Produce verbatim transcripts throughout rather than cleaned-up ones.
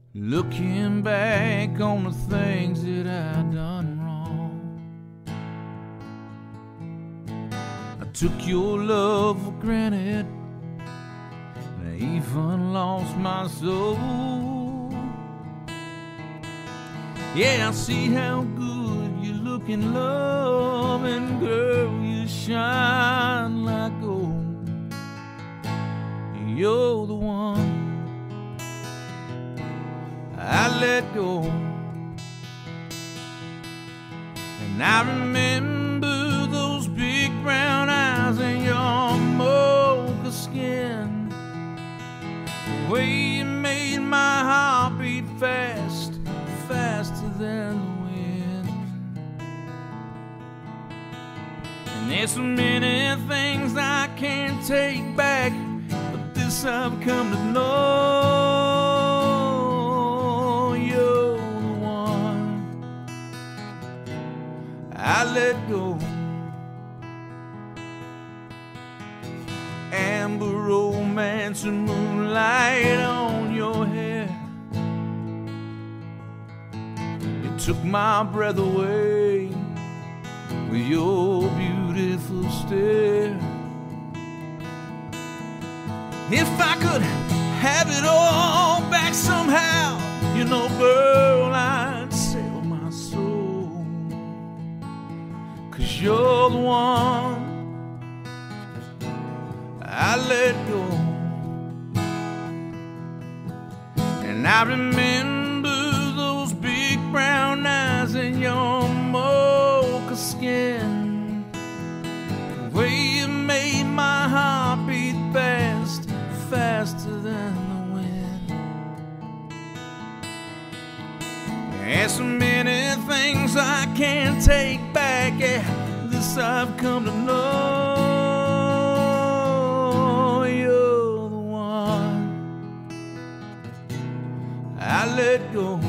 Looking back on the things that I done wrong, I took your love for granted, and I even lost my soul. Yeah, I see how good you look in love, and girl, you shine like gold. You're the one I let go. And I remember those big brown eyes and your mocha skin, the way you made my heart beat fast, faster than the wind. And there's so many things I can't take back, but this I've come to know. I let go. Amber romance and moonlight on your hair, you took my breath away with your beautiful stare. If I could have it all back somehow, you know, girl, I'd sell my soul. 'Cause you're the one I let go. And I remember those big brown eyes and your mocha skin, the way you made my heart beat fast, faster than the wind. There's so many things I can't take back, yeah, this I've come to know. You're the one I let go.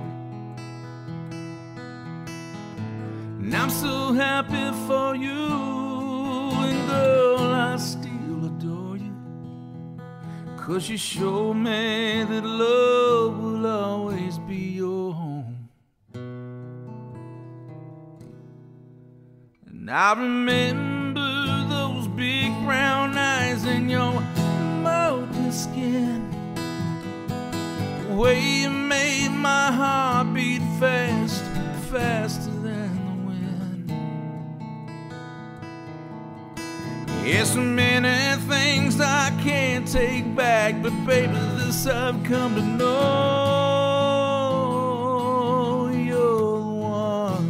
And I'm so happy for you, and girl, I still adore you, 'cause you show me that love will always be your home. And I remember those big brown eyes and your mocha skin, the way you made my heart beat fast, faster than the wind. There's so many things I can't take back, but baby, this I've come to know. You're the one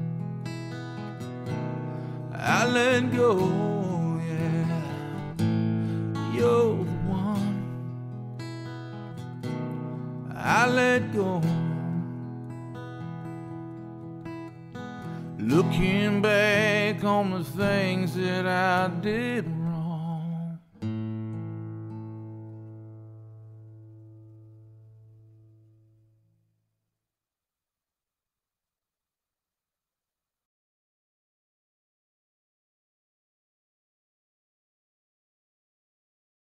I let go, yeah. You're the one I let go. Looking back on the things that I did